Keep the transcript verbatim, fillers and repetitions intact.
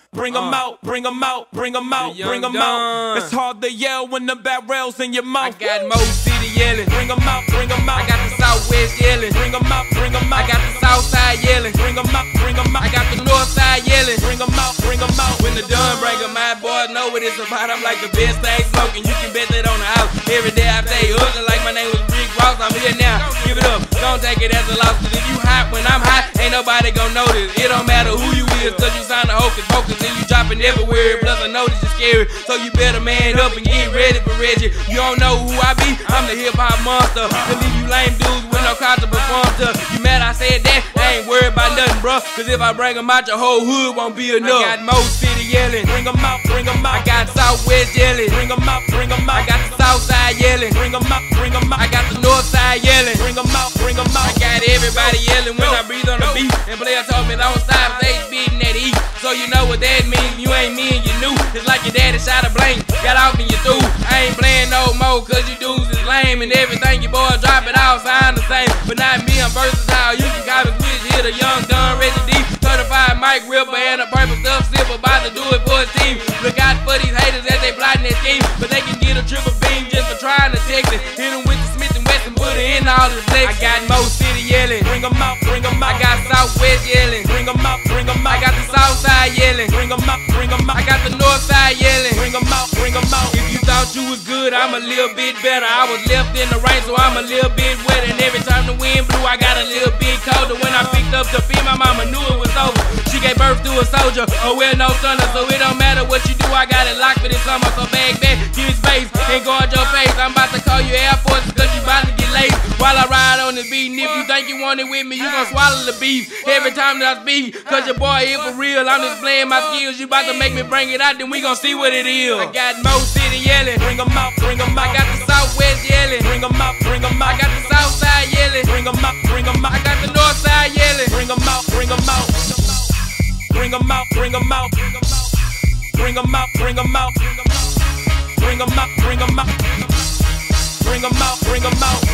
bring them uh, out, bring them out, bring them out, bring them out. It's hard to yell when the barrel's in your mouth. I got Mo City yelling, bring them out, bring them out. I got the Southwest yelling, bring them out, bring them out. I got the Southside yelling, bring them out, bring them out. I got the Northside yelling, bring them out, bring them out. When the done bring them, my boys know what it's about. I'm like the best thing smoking, you can bet that on the house. Every day I stay hustling like my name was Rick Ross. I'm here now, give it up, don't take it as a loss. Cause if you hot when I'm hot, ain't nobody gon' notice. It don't matter who you is, cause you sound a hocus pocus and you dropping everywhere. Plus I know this is scary, so you better man up and get ready for Reggie. You don't know who I be, I'm the hip hop monster. To leave you lame dudes with no crowd to perform to. You mad I said that? I ain't worried about nothing, bruh. Cause if I bring them out, your whole hood won't be enough. I got Mo City yelling, bring them out, bring them out. I got Southwest yelling, bring them out, bring them out. I got the Southside yelling, bring them out, bring them out. I got the Northside yelling, bring them out, bring them out. I got everybody yelling when I breathe on the beat. And player told me don't stop, they beating that E. So you know what that means, you ain't me and you knew. It's like your daddy shot a blank, got off and you through. I ain't playing no more cause you dudes is lame. And everything you boys drop it all sound the same. But not me, I'm versatile, you can copy switch, hit a young gun, Reggie D. Certified Mike Ripper and a purple stuff sipper, about to do it for his team. Look out for these haters as they plotting their scheme. But they can get a triple beam just for trying to text it. Hit them with the Smith and Wesson, put it in all the flex. I got Mo City yelling, bring them out, bring them out. I got Southwest yelling, bring them out, bring them out. I got the Southside yelling, bring them out, bring them out. I got the Northside yelling, bring them out, bring them out. If you thought you was good, I'm a little bit better. I was left in the rain, so I'm a little bit wetter. And every time the wind blew, I got a little bit colder. When I picked up the feed, my mama knew it was over. She gave birth to a soldier, oh well, no thunder. So it don't matter what you do, I got it locked for this summer. So bag back, give me space, and guard your face. I'm about to call you Air Force cause you about to get laced while I ride on the beat. And if you think you want it with me, you gon' swallow the beef every time that I speak. Cause your boy here for real, I'm just playing my skills. You about to make me bring it out, then we gon' see what it is. I got Mo City yelling, bring them out, bring them out. I got the Southwest yelling, bring them out, bring them out. I got the Southside yelling, bring them out, bring them out. I got the Northside yelling, bring them out, bring them out. Bring them out, bring them out. Bring them out, bring them out. Bring them out, bring them out. Bring them out, bring them out.